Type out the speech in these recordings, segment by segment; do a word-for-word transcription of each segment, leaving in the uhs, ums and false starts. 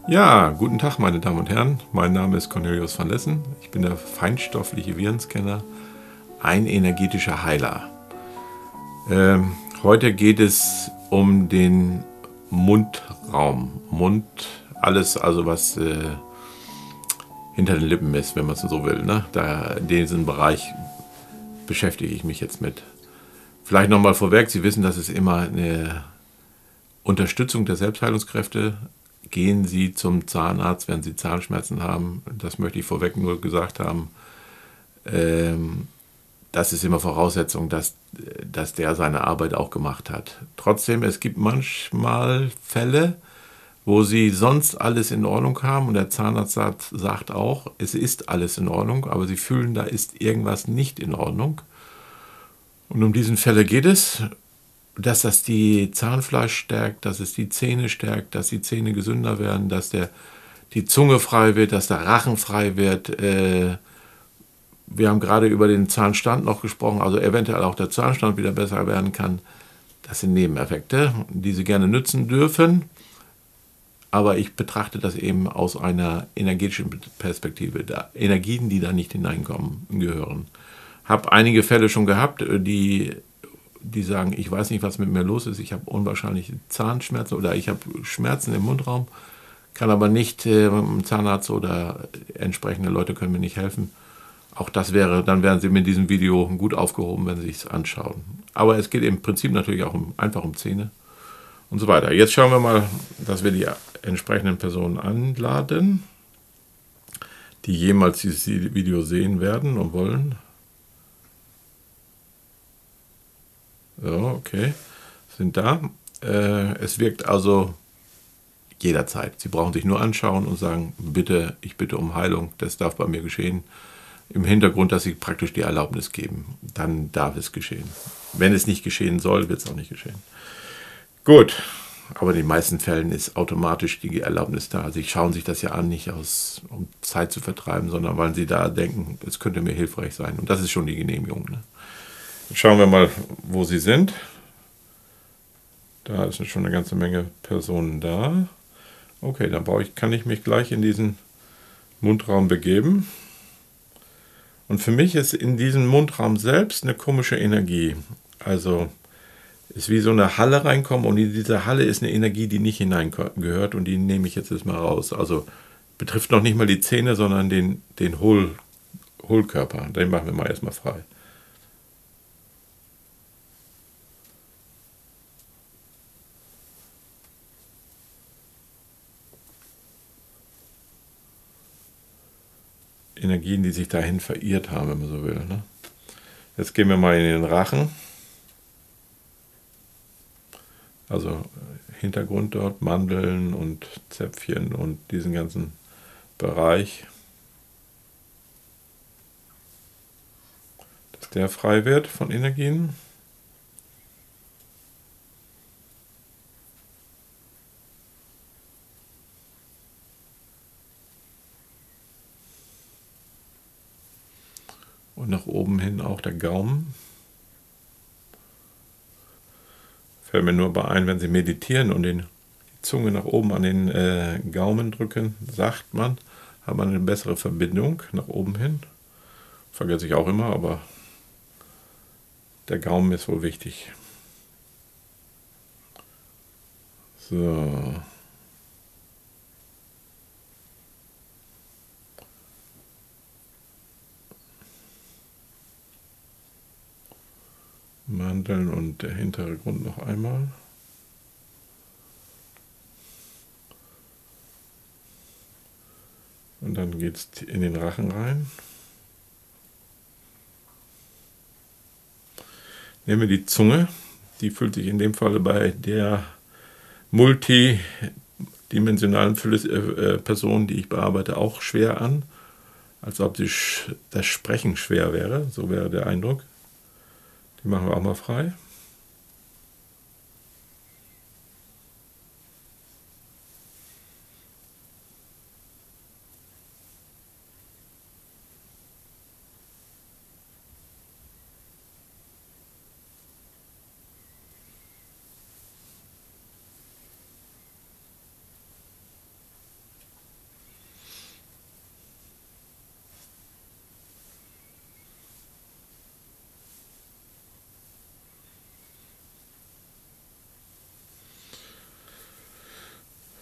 Ja, guten Tag, meine Damen und Herren. Mein Name ist Cornelius van Lessen. Ich bin der feinstoffliche Virenscanner, ein energetischer Heiler. Ähm, heute geht es um den Mundraum. Mund, alles, also was äh, hinter den Lippen ist, wenn man es so will. Ne? Da, diesen Bereich beschäftige ich mich jetzt mit. Vielleicht nochmal vorweg, Sie wissen, dass es immer eine Unterstützung der Selbstheilungskräfte. Gehen Sie zum Zahnarzt, wenn Sie Zahnschmerzen haben. Das möchte ich vorweg nur gesagt haben. Ähm, das ist immer Voraussetzung, dass, dass der seine Arbeit auch gemacht hat. Trotzdem, es gibt manchmal Fälle, wo Sie sonst alles in Ordnung haben und der Zahnarzt sagt, sagt auch, es ist alles in Ordnung, aber Sie fühlen, da ist irgendwas nicht in Ordnung. Und um diesen Fälle geht es, dass das die Zahnfleisch stärkt, dass es die Zähne stärkt, dass die Zähne gesünder werden, dass der, die Zunge frei wird, dass der Rachen frei wird. Äh, wir haben gerade über den Zahnstand noch gesprochen, also eventuell auch der Zahnstand wieder besser werden kann. Das sind Nebeneffekte, die Sie gerne nutzen dürfen, aber ich betrachte das eben aus einer energetischen Perspektive. Da Energien, die da nicht hineinkommen, gehören. Habe einige Fälle schon gehabt, die die sagen, ich weiß nicht, was mit mir los ist, ich habe unwahrscheinliche Zahnschmerzen oder ich habe Schmerzen im Mundraum, kann aber nicht, äh, Zahnarzt oder entsprechende Leute können mir nicht helfen. Auch das wäre, dann wären Sie mit diesem Video gut aufgehoben, wenn Sie es anschauen. Aber es geht im Prinzip natürlich auch um, einfach um Zähne und so weiter. Jetzt schauen wir mal, dass wir die entsprechenden Personen anladen, die jemals dieses Video sehen werden und wollen. So, okay, sind da. Äh, es wirkt also jederzeit. Sie brauchen sich nur anschauen und sagen, bitte, ich bitte um Heilung, das darf bei mir geschehen. Im Hintergrund, dass Sie praktisch die Erlaubnis geben. Dann darf es geschehen. Wenn es nicht geschehen soll, wird es auch nicht geschehen. Gut, aber in den meisten Fällen ist automatisch die Erlaubnis da. Sie schauen sich das ja an, nicht aus, um Zeit zu vertreiben, sondern weil Sie da denken, es könnte mir hilfreich sein. Und das ist schon die Genehmigung. Ne? Schauen wir mal, wo Sie sind. Da ist schon eine ganze Menge Personen da. Okay, dann brauche ich, kann ich mich gleich in diesen Mundraum begeben. Und für mich ist in diesem Mundraum selbst eine komische Energie. Also ist wie so eine Halle reinkommen und in dieser Halle ist eine Energie, die nicht hineingehört und die nehme ich jetzt erstmal raus. Also betrifft noch nicht mal die Zähne, sondern den, den Hohl, Hohlkörper. Den machen wir mal erstmal frei. Energien, die sich dahin verirrt haben, wenn man so will. Ne? Jetzt gehen wir mal in den Rachen. Also Hintergrund dort, Mandeln und Zäpfchen und diesen ganzen Bereich. Dass der frei wird von Energien. Und nach oben hin auch der Gaumen. Fällt mir nur bei ein, wenn Sie meditieren und den, die Zunge nach oben an den äh, Gaumen drücken, sagt man, hat man eine bessere Verbindung nach oben hin. Vergesse ich auch immer, aber der Gaumen ist wohl wichtig. So. Mandeln und der hintere Grund noch einmal. Und dann geht es in den Rachen rein. Nehmen wir die Zunge. Die fühlt sich in dem Falle bei der multidimensionalen Person, die ich bearbeite, auch schwer an. Als ob die, das Sprechen schwer wäre. So wäre der Eindruck. Die machen wir auch mal frei.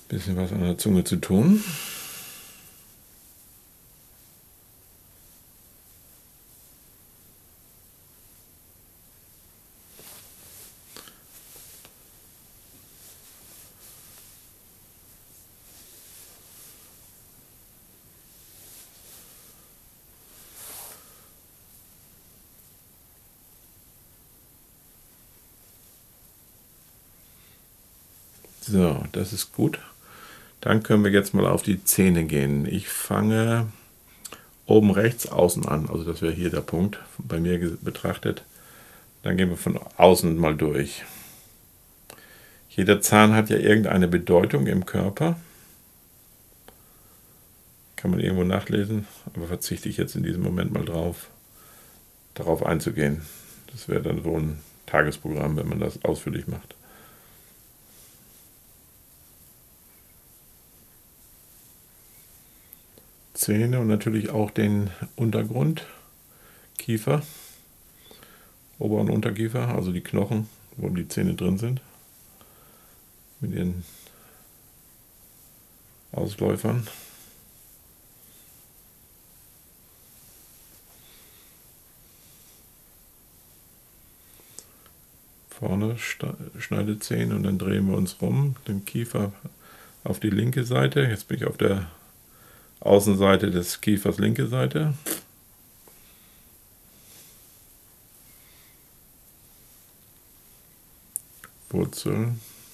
Bisschen was an der Zunge zu tun. So, das ist gut. Dann können wir jetzt mal auf die Zähne gehen. Ich fange oben rechts außen an, also das wäre hier der Punkt, bei mir betrachtet. Dann gehen wir von außen mal durch. Jeder Zahn hat ja irgendeine Bedeutung im Körper. Kann man irgendwo nachlesen, aber verzichte ich jetzt in diesem Moment mal drauf, darauf einzugehen. Das wäre dann so ein Tagesprogramm, wenn man das ausführlich macht. Zähne und natürlich auch den Untergrund, Kiefer, Ober- und Unterkiefer, also die Knochen, wo die Zähne drin sind, mit ihren Ausläufern. Vorne Schneidezähne und dann drehen wir uns rum, den Kiefer auf die linke Seite. Jetzt bin ich auf der Außenseite des Kiefers, linke Seite. Wurzel.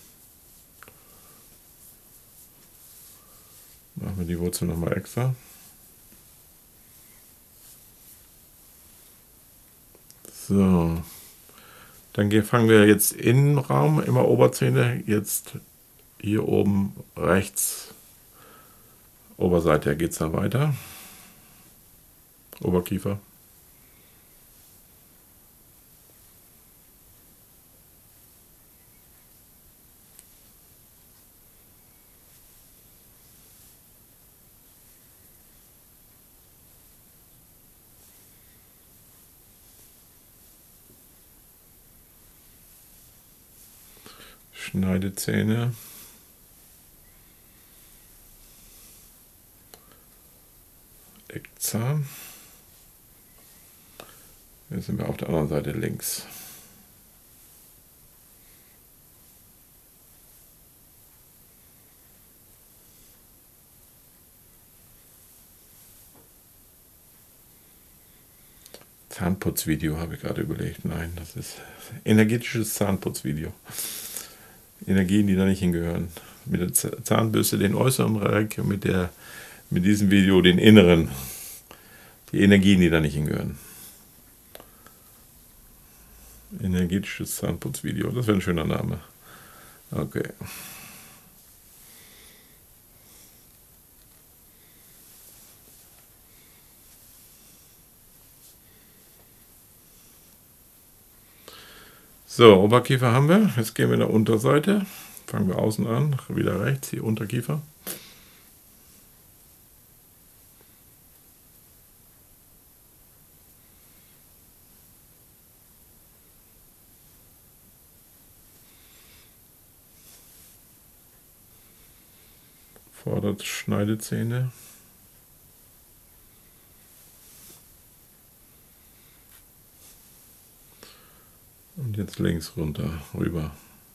Machen wir die Wurzel nochmal extra. So. Dann fangen wir jetzt Innenraum, immer Oberzähne, jetzt hier oben rechts, Oberseite geht es dann weiter, Oberkiefer. Schneidezähne. Eckzahn. Jetzt sind wir auf der anderen Seite links. Zahnputzvideo habe ich gerade überlegt. Nein, das ist energetisches Zahnputzvideo. Energien, die da nicht hingehören. Mit der Zahnbürste den äußeren Bereich, mit, der, mit diesem Video den inneren. Die Energien, die da nicht hingehören. Energetisches Zahnputzvideo, das wäre ein schöner Name. Okay. So, Oberkiefer haben wir. Jetzt gehen wir in der Unterseite. Fangen wir außen an, wieder rechts, hier Unterkiefer. Fordert Schneidezähne. Und jetzt links runter, rüber.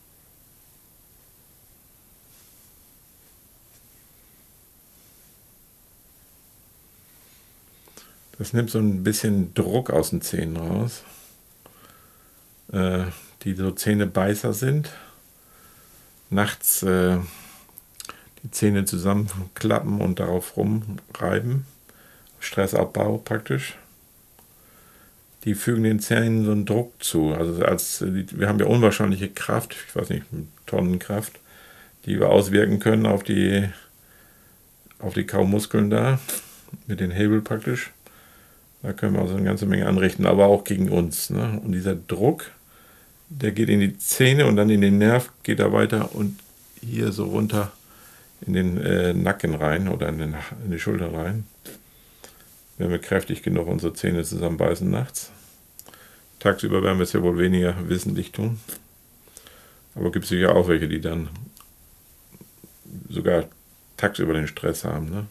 Das nimmt so ein bisschen Druck aus den Zähnen raus, äh, die so Zähnebeißer sind. Nachts äh, die Zähne zusammenklappen und darauf rumreiben. Stressabbau praktisch. Die fügen den Zähnen so einen Druck zu. Also als, wir haben ja unwahrscheinliche Kraft, ich weiß nicht, Tonnenkraft, die wir auswirken können auf die, auf die Kaumuskeln da, mit den Hebel praktisch. Da können wir also eine ganze Menge anrichten, aber auch gegen uns. Ne? Und dieser Druck, der geht in die Zähne und dann in den Nerv, geht er weiter und hier so runter in den äh, Nacken rein oder in, den, in die Schulter rein. Wenn wir kräftig genug unsere Zähne zusammenbeißen nachts. Tagsüber werden wir es ja wohl weniger wissentlich tun. Aber gibt es sicher auch welche, die dann sogar tagsüber den Stress haben. Ne?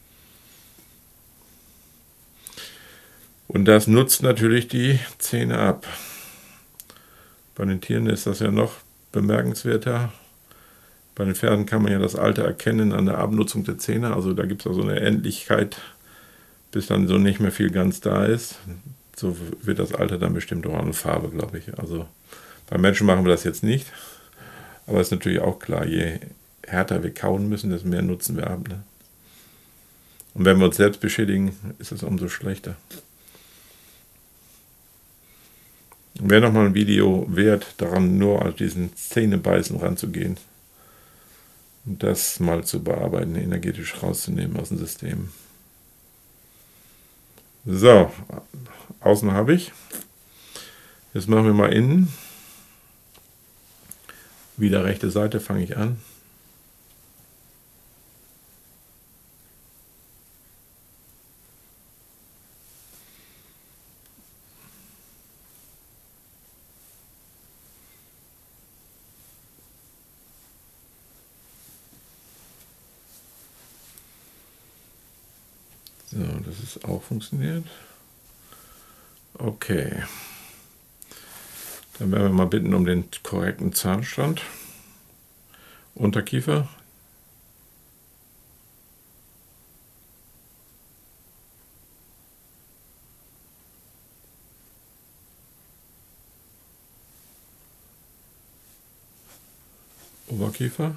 Und das nutzt natürlich die Zähne ab. Bei den Tieren ist das ja noch bemerkenswerter. Bei den Pferden kann man ja das Alter erkennen an der Abnutzung der Zähne. Also da gibt es also eine Endlichkeit, bis dann so nicht mehr viel ganz da ist. So wird das Alter dann bestimmt auch eine Farbe, glaube ich. Also bei Menschen machen wir das jetzt nicht. Aber es ist natürlich auch klar, je härter wir kauen müssen, desto mehr Nutzen wir haben. Ne? Und wenn wir uns selbst beschädigen, ist es umso schlechter. Wäre nochmal ein Video wert, daran nur an diesen Zähnebeißen ranzugehen und das mal zu bearbeiten, energetisch rauszunehmen aus dem System. So, außen habe ich. Jetzt machen wir mal innen. Wieder rechte Seite fange ich an. So, das ist auch funktioniert. Okay. Dann werden wir mal bitten um den korrekten Zahnstand. Unterkiefer. Oberkiefer.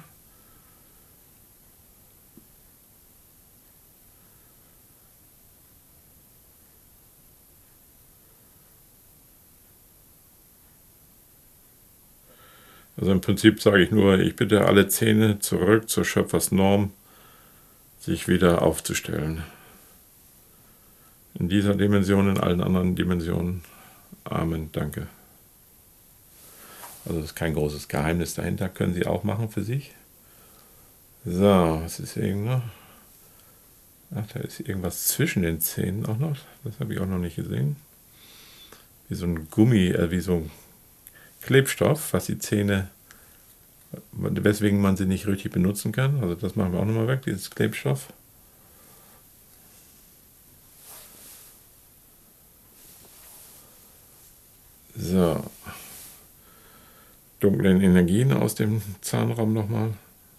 Also im Prinzip sage ich nur, ich bitte alle Zähne zurück zur Schöpfersnorm, sich wieder aufzustellen. In dieser Dimension, in allen anderen Dimensionen. Amen, danke. Also das ist kein großes Geheimnis dahinter, können Sie auch machen für sich. So, was ist hier noch? Ach, da ist irgendwas zwischen den Zähnen auch noch. Das habe ich auch noch nicht gesehen. Wie so ein Gummi, äh, wie so ein Klebstoff, was die Zähne, weswegen man sie nicht richtig benutzen kann. Also das machen wir auch nochmal weg, dieses Klebstoff. So. Dunklen Energien aus dem Zahnraum nochmal.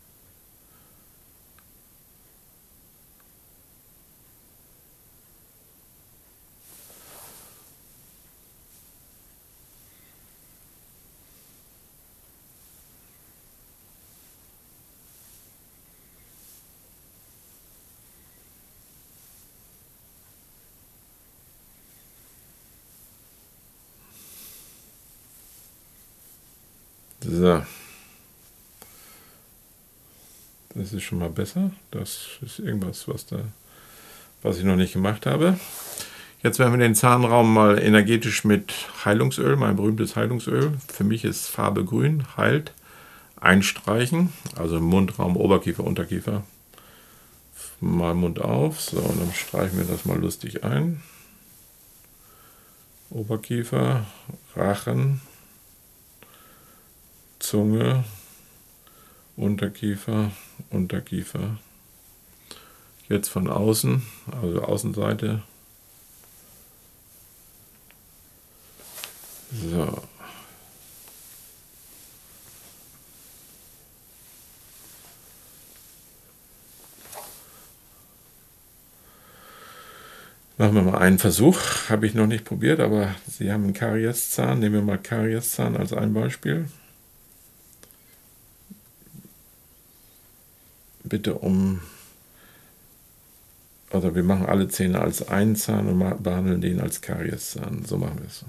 So. Das ist schon mal besser. Das ist irgendwas, was, da, was ich noch nicht gemacht habe. Jetzt werden wir den Zahnraum mal energetisch mit Heilungsöl, mein berühmtes Heilungsöl, für mich ist Farbe grün, heilt, einstreichen. Also Mundraum, Oberkiefer, Unterkiefer. Mal Mund auf. So, und dann streichen wir das mal lustig ein. Oberkiefer, Rachen, Zunge, Unterkiefer, Unterkiefer. Jetzt von außen, also Außenseite. So. Machen wir mal einen Versuch. Habe ich noch nicht probiert, aber Sie haben einen Karieszahn. Nehmen wir mal Karieszahn als ein Beispiel. Bitte um, also wir machen alle Zähne als einen Zahn und behandeln den als Karieszahn. So machen wir es.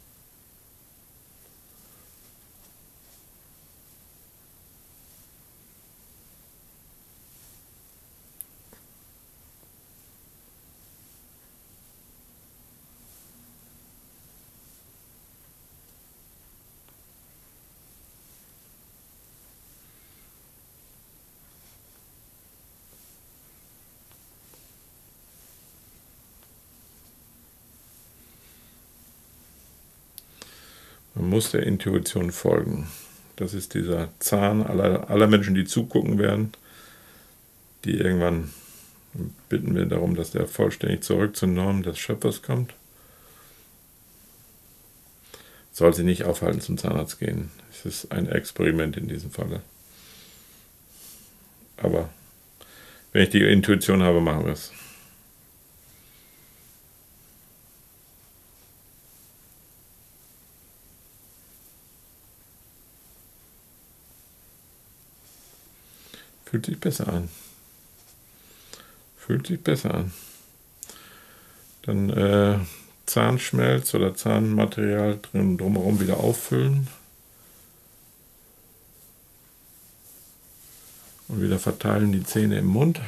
Man muss der Intuition folgen. Das ist dieser Zahn aller, aller Menschen, die zugucken werden. die irgendwann bitten wir darum, dass der vollständig zurück zur Norm des Schöpfers kommt. Soll sie nicht aufhalten, zum Zahnarzt gehen. Es ist ein Experiment in diesem Falle. Aber wenn ich die Intuition habe, machen wir es. Fühlt sich besser an. Fühlt sich besser an. Dann äh, Zahnschmelz oder Zahnmaterial drin drumherum wieder auffüllen. Und wieder verteilen die Zähne im Mund.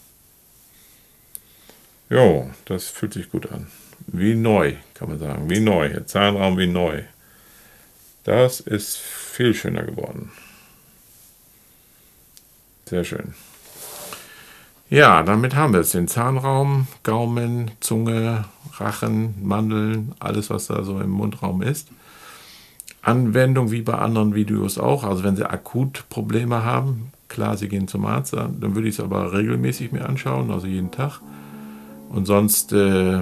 Jo, das fühlt sich gut an. Wie neu, kann man sagen. Wie neu. Der Zahnraum wie neu. Das ist viel schöner geworden. Sehr schön. Ja, damit haben wir es. Den Zahnraum, Gaumen, Zunge, Rachen, Mandeln, alles was da so im Mundraum ist. Anwendung wie bei anderen Videos auch. Also wenn Sie akut Probleme haben, klar, Sie gehen zum Arzt, dann würde ich es aber regelmäßig mir anschauen, also jeden Tag. Und sonst, äh,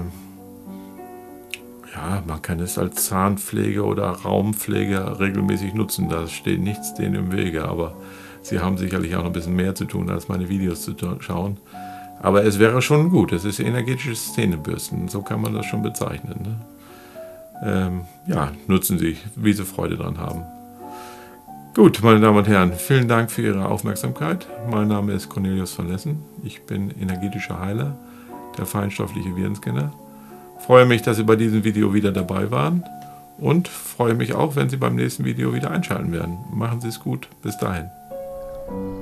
ja, man kann es als Zahnpflege oder Raumpflege regelmäßig nutzen. Da steht nichts denen im Wege, aber Sie haben sicherlich auch noch ein bisschen mehr zu tun, als meine Videos zu schauen. Aber es wäre schon gut. Es ist energetisches Zähnebürsten. So kann man das schon bezeichnen. Ne? Ähm, ja, nutzen Sie, wie Sie Freude dran haben. Gut, meine Damen und Herren, vielen Dank für Ihre Aufmerksamkeit. Mein Name ist Cornelius von Lessen. Ich bin energetischer Heiler, der feinstoffliche Virenscanner. Freue mich, dass Sie bei diesem Video wieder dabei waren. Und freue mich auch, wenn Sie beim nächsten Video wieder einschalten werden. Machen Sie es gut. Bis dahin.